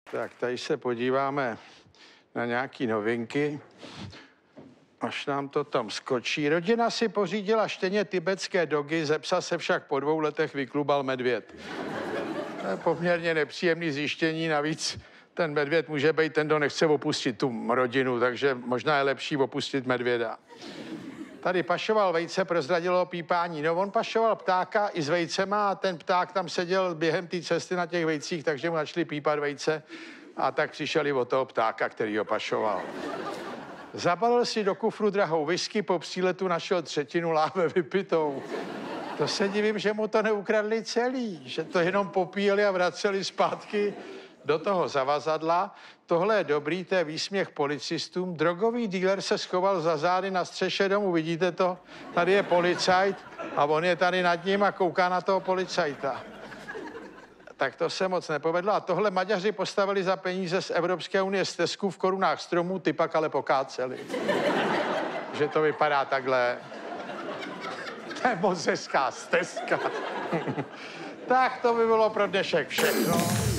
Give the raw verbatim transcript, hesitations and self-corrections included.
Tak tady se podíváme na nějaký novinky. Až nám to tam skočí. Rodina si pořídila štěně tibetské dogy, ze psa se však po dvou letech vyklubal medvěd. To je poměrně nepříjemné zjištění, navíc ten medvěd může být ten, kdo nechce opustit tu rodinu, takže možná je lepší opustit medvěda. Tady pašoval vejce, prozradilo pípání. No, on pašoval ptáka i s vejcema a ten pták tam seděl během té cesty na těch vejcích, takže mu začali pípat vejce a tak přišeli od toho ptáka, který ho pašoval. Zabalil si do kufru drahou whisky, po příletu našel třetinu láhve vypitou. To se divím, že mu to neukradli celý, že to jenom popíjeli a vraceli zpátky do toho zavazadla. Tohle je dobrý, to je výsměch policistům. Drogový dealer se schoval za zády na střeše domu, vidíte to? Tady je policajt a on je tady nad ním a kouká na toho policajta. Tak to se moc nepovedlo. A tohle Maďaři postavili za peníze z Evropské unie stezku v korunách stromů, ty pak ale pokáceli. Že to vypadá takhle. To je moc hezká stezka. Tak to by bylo pro dnešek všechno.